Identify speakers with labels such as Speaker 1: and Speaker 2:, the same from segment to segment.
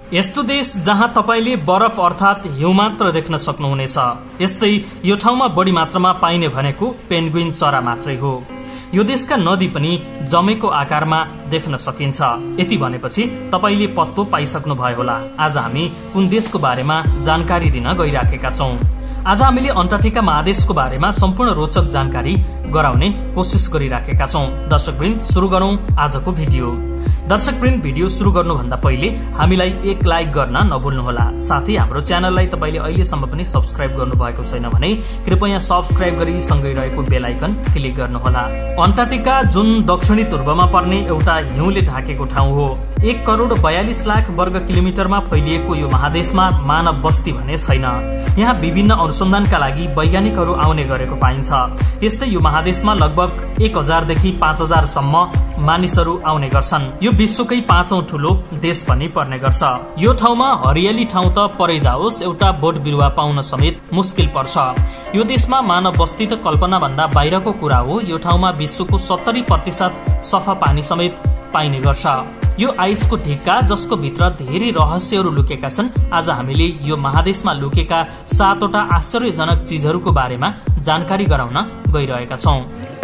Speaker 1: यस्तो देश जहाँ तपाईले बरफ अर्थात हिउँ मात्र देख्न सक्नुहुनेछ। यस्तै यो ठाउँमा बढी मात्रामा पाइने भनेको पेन्गुइन चरा मात्रै हो। यो देशका नदी पनि जमेको आकारमा देख्न सकिन्छ। यति भनेपछि तपाईले पत्तो पाइसक्नु भयो होला आज हामी कुन देशको बारेमा जानकारी दिन गइराखेका छौं। आज हामीले अन्टार्कटिका महादेशको बारेमा सम्पूर्ण रोचक जानकारी गराउने कोसिस गरिराखेका छौं। दर्शकवृन्द, सुरु गरौं आजको भिडियो। दर्शकवृन्द, भिडियो सुरु गर्नुभन्दा पहिले हामीलाई एक लाइक गर्न नभुल्नुहोला। साथै हाम्रो च्यानललाई तपाईले अहिलेसम्म पनि सब्स्क्राइब गर्नुभएको छैन भने कृपया सब्स्क्राइब गरी सँगै रहेको बेल आइकन क्लिक गर्नुहोला। अन्टार्कटिका जुन दक्षिणी ध्रुवमा पर्ने एउटा हिउँले ढाकेको ठाउँ हो। 1,42,00,000 वर्ग किलोमिटरमा फैलिएको यो महादेशमा मानव बस्ती भने छैन। यहाँ विभिन्न अनुसन्धानका लागि वैज्ञानिकहरू आउने गरेको पाइन्छ। यस्तै यो महादेशमा लगभग 1,000 देखि 5,000 सम्म मानिसहरू आउने गर्छन्। यो विश्वकै 5औं ठूलो देश पनि पर्ने गर्छ। यो ठाउँमा हरियाली ठाउँ त परै जाओस्, एउटा बोट बिरुवा पाउन समेत मुस्किल पर्छ। यो देशमा मानव बस्ती त कल्पना भन्दा बाहिरको कुरा हो। यो ठाउँमा विश्वको 70% सफा पानी समेत पाइने गर्छ। यो आइसको ढिक्का जसको भित्र धेरै रहस्यहरू लुकेका छन्। आज हामीले यो महादेशमा लुकेका 7वटा आश्चर्यजनक चीजहरूको बारेमा जानकारी गराउन गइरहेका छौं।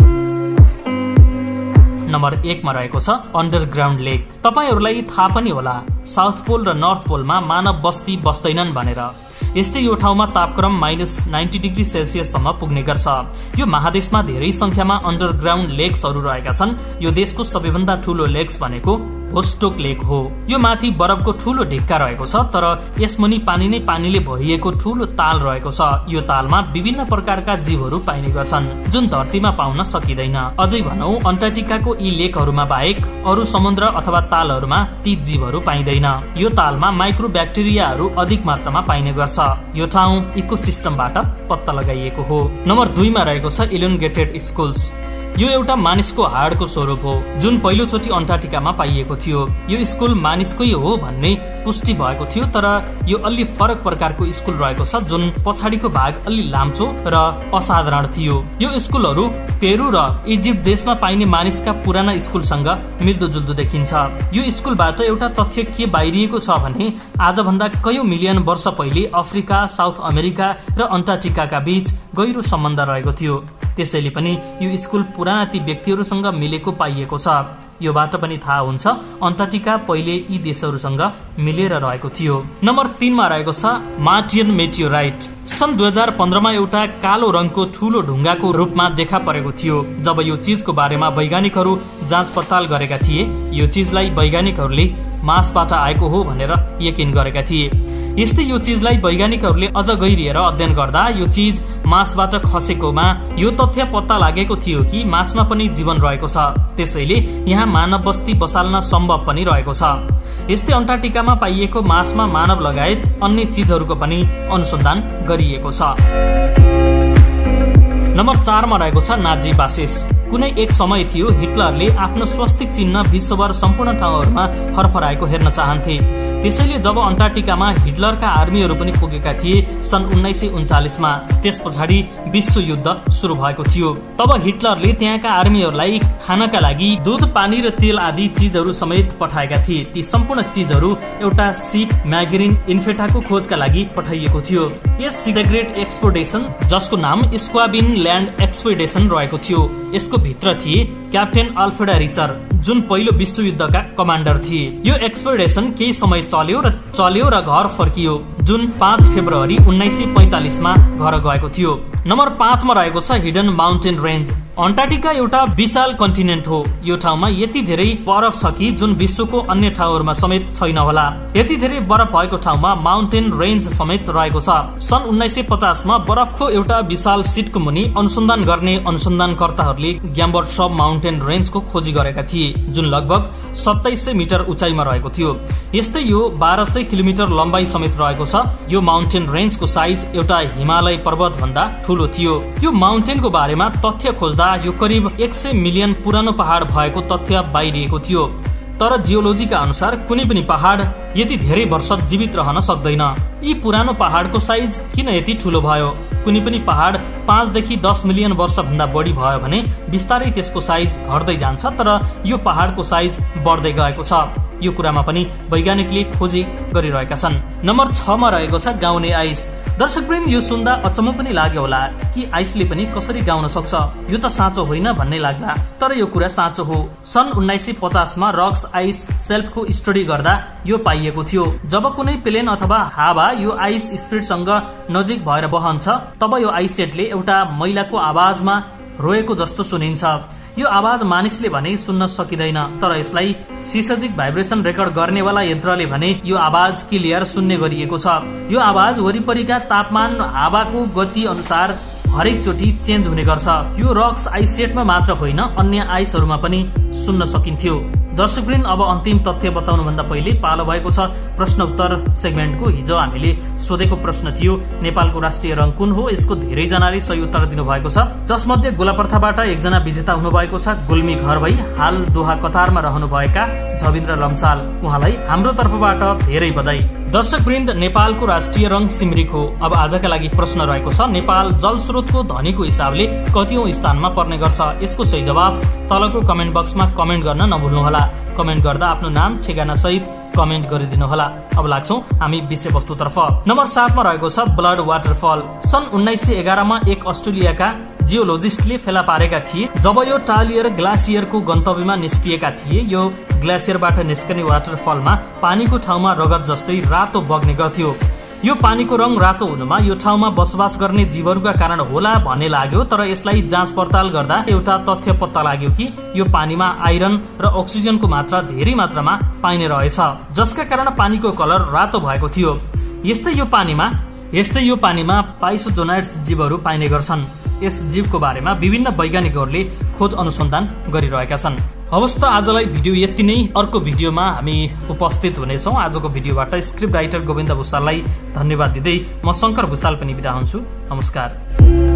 Speaker 1: नम्बर 1 मा रहेको छ अन्डरग्राउन्ड लेक। तपाईहरूलाई थाहा पनि होला साउथ पोल र नर्थ पोलमा मानव बस्ती बस्दैनन् भनेर। यस्तै यो ठाउँमा तापक्रम -90 डिग्री सेल्सियस सम्म पुग्ने गर्छ। यो महादेशमा धेरै संख्यामा अन्डरग्राउन्ड लेक्सहरू रहेका छन्। यो देशको सबैभन्दा ठूलो लेक्स भनेको भोस्टोक लेक हो। यो माथि बरफको ठूलो ढिक्का रहेको छ, तर यसमुनि पानी नै पानीले भरिएको ठूलो ताल रहेको छ। यो तालमा विभिन्न प्रकारका जीवहरू पाइने गर्छन् जुन धरतीमा पाउन सकिँदैन। अझै भनौं अन्टार्कटिकाको यी लेकहरूमा बाहेक अरू समुद्र अथवा तालहरूमा ती जीवहरू पाइँदैन। यो तालमा माइक्रो ब्याक्टेरियाहरू अधिक मात्रामा पाइने गर्छ। यो ठाउँ इकोसिस्टमबाट पत्ता लगाइएको हो। नम्बर 2 मा रहेको छ इलोन्गेटेड स्कुल्स। यो एउटा मानिसको हाडको स्वरूप हो जुन पहिलोचोटि अन्टार्कटिकामा पाइएको थियो। यो स्कुल मानिसकै हो भन्ने पुष्टि भएको थियो, तर यो अलि फरक प्रकारको स्कुल रहेको छ जुन पछाडिको भाग अलि लाम्चो र असाधारण थियो। यो स्कुलहरू पेरु र इजिप्ट देशमा पाइने मानिसका पुराना स्कुलसँग मिल्दोजुल्दो देखिन्छ। यो स्कुलबाट एउटा तथ्य के बाहिरिएको छ भने आजभन्दा कयौं मिलियन वर्ष पहिले अफ्रिका, साउथ अमेरिका र अन्टार्कटिकाका बीच गहिरो सम्बन्ध रहेको थियो। त्यसैले पनि यो स्कुल पुराना ती व्यक्तिहरूसँग मिलेको पाइएको छ। योबाट पनि थाहा हुन्छ अन्टार्कटिका पहिले यी देशहरूसँग मिलेर रहेको थियो। नम्बर 3 मा रहेको छ मार्टियन मेटियोराइट। सन् 2015 मा एउटा कालो रङको ठूलो ढुङ्गाको रूपमा देखा परेको थियो। जब यो चीजको बारेमा वैज्ञानिकहरू जाँच पडताल गरेका थिए, यो चीजलाई वैज्ञानिकहरूले मार्सबाट आएको हो भनेर यकिन गरेका थिए। यस्तै यो चीजलाई वैज्ञानिकहरूले अझ गहिरिएर अध्ययन गर्दा यो चीज मार्सबाट खसेकोमा यो तथ्य पत्ता लागेको थियो कि मार्समा पनि जीवन रहेको छ। त्यसैले यहाँ मानव बस्ती बसाल्न सम्भव पनि रहेको छ। यस्तै अन्टार्कटिकामा पाइएको मार्समा मानव लगायत अन्य चीजहरूको पनि अनुसन्धान गरिएको छ। नम्बर 4 मा रहेको छ नाजी बासेस। कुनै एक समय थियो हिटलरले आफ्नो स्वस्तिक चिन्ह विश्वभर सम्पूर्ण ठाउँहरूमा फरफराएको हेर्न चाहन्थे। त्यसैले जब अन्टार्कटिकामा हिटलरका आर्मीहरू पनि पुगेका थिए सन् 1939 मा, त्यस पछाडि विश्व युद्ध सुरु भएको थियो। तब हिटलरले त्यहाँका आर्मीहरूलाई खानका लागि दूध, पानी र तेल आदि चीजहरू समेत पठाएका थिए। ती सम्पूर्ण चीजहरू एउटा सिप म्यागरिन इन्फेटाको खोजका लागि पठाइएको थियो। यस द ग्रेट एक्सपोर्टेसन, जसको नाम स्क्वाबिन ल्यान्ड एक्सपेडिसन रहेको थियो, यसको भित्र थिए क्याप्टेन अल्फ्रेड रिचर जुन पहिलो विश्वयुद्धका कमान्डर थिए। यो एक्सपेडिसन केही समय चल्यो र घर फर्कियो जुन 5 फेब्रुअरी 1945 मा घर गएको थियो। नम्बर 5 मा रहेको छ हिडन माउन्टेन रेन्ज। अन्टार्कटिका एउटा विशाल कन्टिनेन्ट हो। यो ठाउँमा यति धेरै बरफ छ कि जुन विश्वको अन्य ठाउँहरूमा समेत छैन होला। यति धेरै बरफ भएको ठाउँमा माउन्टेन रेन्ज समेत रहेको छ। सन् 1950 मा बरफको एउटा विशाल सिटको मुनि अनुसन्धान गर्ने अनुसन्धानकर्ताहरूले ग्याम्बर्ट सब माउन्टेन रेन्जको खोजी गरेका थिए जुन लगभग 2700 मिटर उचाइमा रहेको थियो। यस्तै यो 1200 किलोमिटर लम्बाइ समेत रहेको छ। यो माउन्टेन रेन्जको साइज एउटा हिमालय पर्वत भन्दा ठूलो थियो। यो माउन्टेनको बारेमा तथ्य खोज्दा यो करिब 100 मिलियन पुरानो पहाड भएको तथ्य बाहिरिएको थियो। तर जियोलोजीका अनुसार कुनै पनि पहाड यति धेरै वर्ष जीवित रहन सक्दैन। यी पुरानो पहाडको साइज किन यति ठूलो भयो? कुनै पनि पहाड 5 देखि 10 मिलियन वर्ष भन्दा बढी भयो भने बिस्तारै त्यसको साइज घट्दै जान्छ, तर यो पहाडको साइज बढ्दै गएको छ। यो कुरामा पनि वैज्ञानिकले खोजी गरिरहेका छन्। नम्बर 6 मा रहेको छ गाउने आइस। दर्शकवृन्द, यो सुन्दा अचम्म पनि लाग्यो होला कि आइसले पनि कसरी गाउन सक्छ। यो त साँचो होइन भन्ने लाग्ला, तर यो कुरा साँचो हो। सन् 1950 मा रक्स आइस सेल्फको स्टडी गर्दा यो पाइएको थियो। जब कुनै प्लेन अथवा हावा यो आइस स्पिडसँग नजिक भएर बहन्छ, तब यो आइस सेटले एउटा महिलाको आवाजमा रोएको जस्तो सुनिन्छ। यो आवाज मानिसले भने सुन्न सकिँदैन, तर यसलाई सिसजिक भाइब्रेसन रेकर्ड गर्नेवाला यन्त्रले भने यो आवाज क्लियर सुन्ने गरिएको छ। यो आवाज वरिपरिका तापमान, हावाको गति अनुसार हरेक चोटि चेन्ज हुने गर्छ। यो रक्स आइस सेटमा मात्र होइन, अन्य आइसहरूमा पनि सुन्न सकिन्थ्यो। दर्शकवृन्द, अब अन्तिम तथ्य बताउनु भन्दा पहिले पालो भएको छ प्रश्न उत्तर सेगमेन्टको। हिजो हामीले सोधेको प्रश्न थियो नेपालको राष्ट्रिय रंग कुन हो। यसको धेरै जनाले सही उत्तर दिनु भएको छ, जसमध्ये गोलाप्रथाबाट एकजना विजेता हुनु भएको छ गुल्मी घर भई हाल दोहा कतारमा रहनु भएका झविन्द्र लम्साल। उहाँलाई हाम्रो तर्फबाट धेरै बधाई। दर्शकवृन्द, नेपालको राष्ट्रिय रंग सिमरिक हो। अब आजका लागि प्रश्न रहेको छ नेपाल जलस्रोतको धनीको हिसाबले कतिऔं स्थानमा पर्ने गर्छ। यसको सही जवाफ तलको कमेन्ट बक्समा कमेन्ट गर्न नभुल्नुहोला। कमेन्ट गर्दा आफ्नो नाम ठेगाना सहित कमेन्ट गरिदिनु होला। अब लाग्छौं हामी विषयवस्तुतर्फ। नम्बर 7 मा रहेको छ ब्लड वाटरफल। सन् 1911 मा एक अस्ट्रेलियाका जियोलोजिस्टले फेला पारेका थिए। जब यो टालियर ग्लासियरको गन्तव्यमा निस्किएका थिए, यो ग्लासियरबाट निस्कने वाटरफलमा पानीको ठाउँमा रगत जस्तै रातो बग्ने गर्थ्यो। यो पानीको रंग रातो हुनुमा यो ठाउँमा बसोबास गर्ने जीवहरूका कारण होला भन्ने लाग्यो, तर यसलाई जाँच पडताल गर्दा एउटा तथ्य पत्ता लाग्यो कि यो पानीमा आइरन र अक्सिजनको मात्रा धेरै मात्रामा पाइने रहेछ, जसका कारण पानीको कलर रातो भएको थियो। यस्तै यो पानीमा पाइसोजोनाइड्स जीवहरू पाइने गर्छन्। यस जीवको बारेमा विभिन्न वैज्ञानिकहरूले खोज अनुसन्धान गरिरहेका छन्। हवस् त, आजलाई भिडियो यति नै। अर्को भिडियोमा हामी उपस्थित हुनेछौँ। आजको भिडियोबाट स्क्रिप्ट राइटर गोविन्द भुसाललाई धन्यवाद दिँदै म शंकर भुसाल पनि बिदा हुन्छु। नमस्कार।